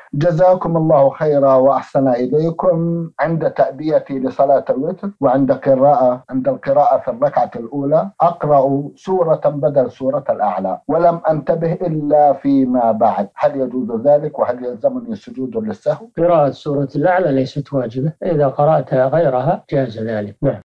جزاكم الله خيرا وأحسن إليكم. عند تأديتي لصلاة الوتر وعند القراءة في الركعة الأولى أقرأ سورة بدل سورة الأعلى، ولم أنتبه إلا فيما بعد، هل يجوز ذلك وهل يلزمني سجود للسهو؟ قراءة سورة الأعلى ليست واجبة، إذا قرأت غيرها جاز ذلك. نعم.